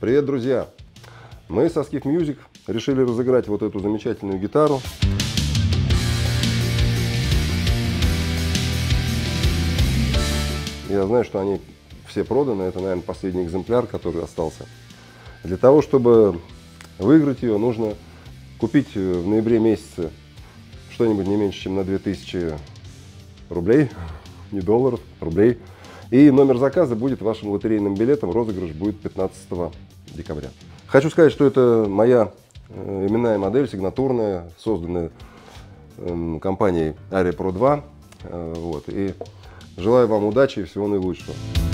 Привет, друзья! Мы со Skiff Music решили разыграть вот эту замечательную гитару. Я знаю, что они все проданы. Это, наверное, последний экземпляр, который остался. Для того, чтобы выиграть ее, нужно купить в ноябре месяце что-нибудь не меньше, чем на 2000 рублей, не долларов, рублей. И номер заказа будет вашим лотерейным билетом. Розыгрыш будет 15 декабря. Хочу сказать, что это моя именная модель, сигнатурная, созданная компанией Aria Pro 2. Вот. И желаю вам удачи и всего наилучшего.